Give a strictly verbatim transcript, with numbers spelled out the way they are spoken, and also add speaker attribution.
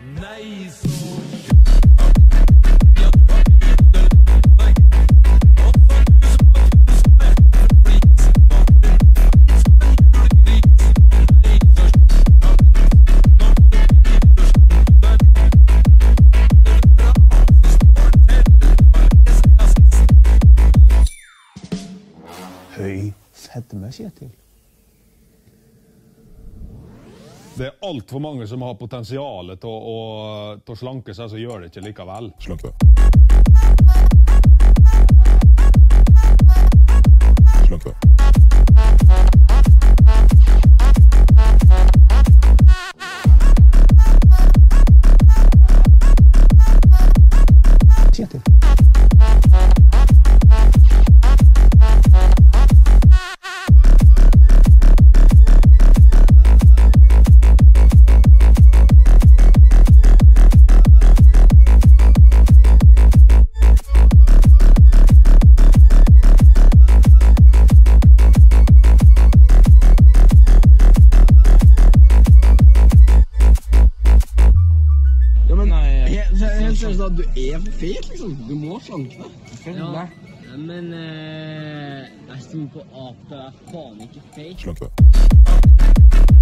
Speaker 1: Nei, så
Speaker 2: Høy fedme, Kjetil.
Speaker 3: Det er alt for mange som har potensialet til å, å, til å slanke seg, så gjør det ikke likevel.
Speaker 4: Slank deg. Slank deg.
Speaker 2: Kjetil.
Speaker 5: Jeg synes at du er for fet, liksom. Du må slanke deg.
Speaker 6: Ja, men eh, jeg tror på at det er faen ikke fake.
Speaker 4: Slank deg.